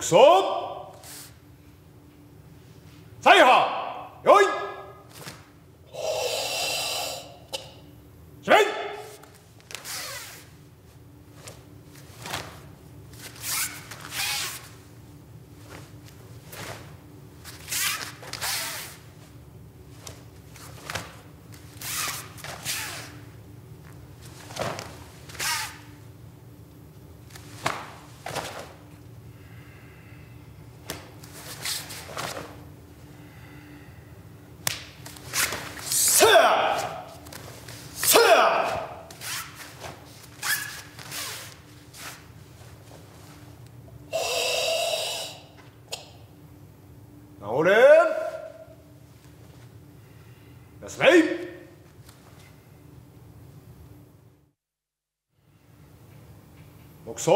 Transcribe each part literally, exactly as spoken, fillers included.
黙走采派よい始め直れ休め黙走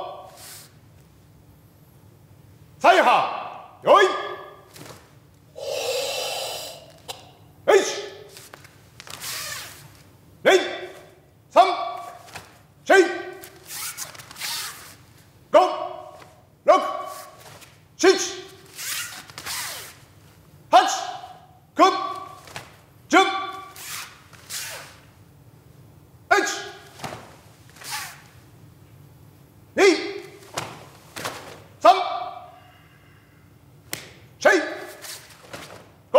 采派よいよし礼三四五六七八九十一二三四五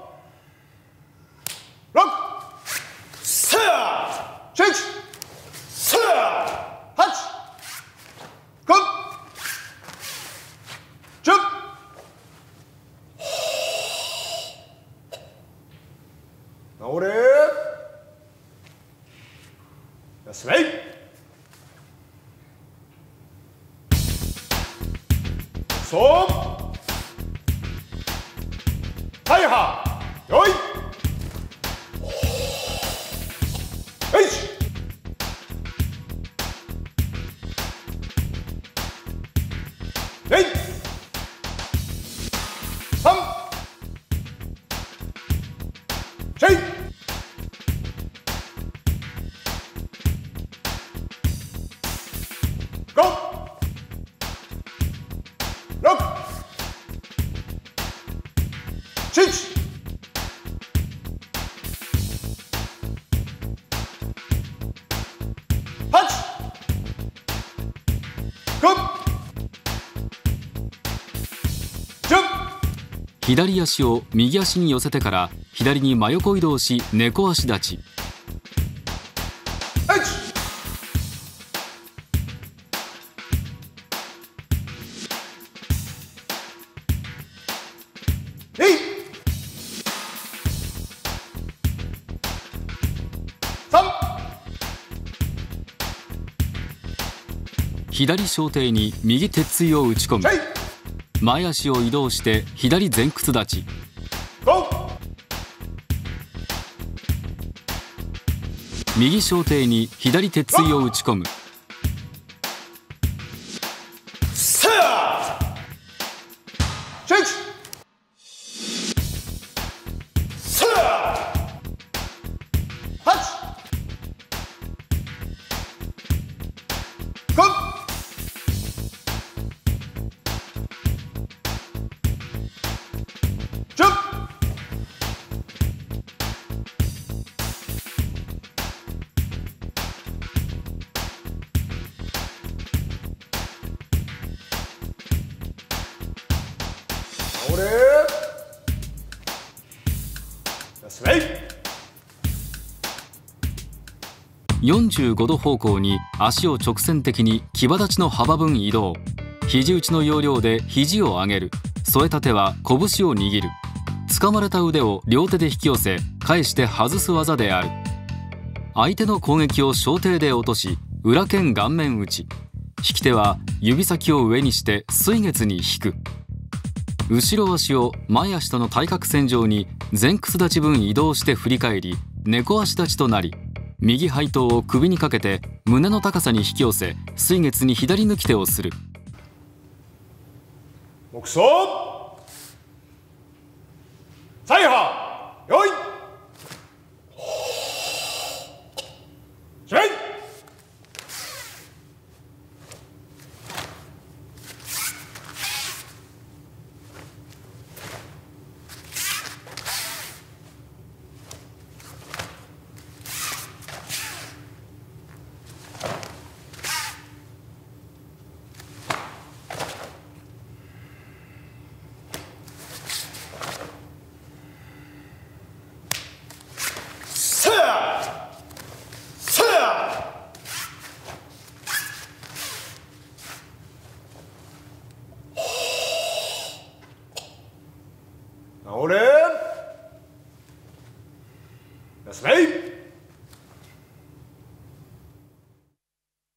六七七八九十直れ休めそう采派よいよし礼三四五六七八九十左足を右足に寄せてから左に真横移動し猫足立ち。左小腿に右鉄椎を打ち込む。前足を移動して左前屈立ち。右小腿に左鉄椎を打ち込む。よんじゅうごど方向に足を直線的に騎馬立ちの幅分移動。肘打ちの要領で肘を上げる。添えた手は拳を握る。掴まれた腕を両手で引き寄せ返して外す技である。相手の攻撃を小手で落とし裏剣顔面打ち。引き手は指先を上にして水月に引く。後ろ足を前足との対角線上に前屈立ち分移動して振り返り猫足立ちとなり、右背頭を首にかけて胸の高さに引き寄せ水月に左抜き手をする。 黙走采派